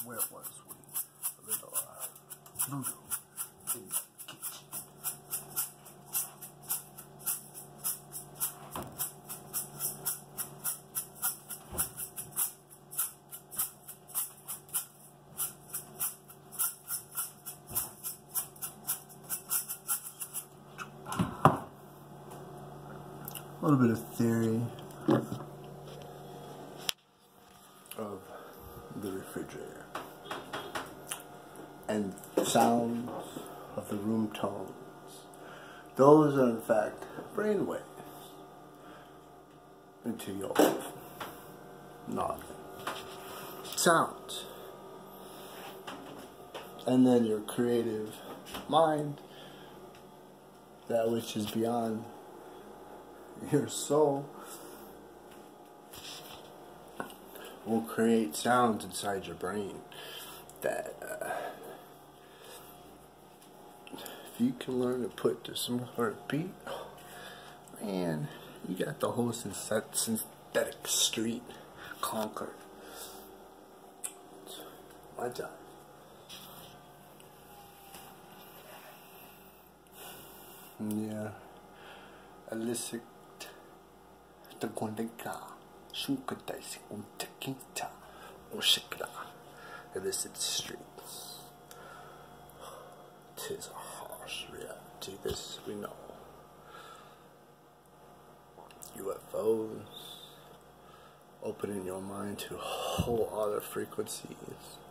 where was we? A little voodoo in the kitchen. A little bit of theory of the refrigerator and sounds of the room tones. Those are in fact brainwaves into your noggin. Sounds. And then your creative mind, that which is beyond your soul, will create sounds inside your brain that if you can learn to put to some sort of beat, man, you got the whole synthetic street conquered. It's my job. Yeah. Illicit illicit streets. 'Tis a harsh reality, this we know. UFOs opening your mind to whole other frequencies.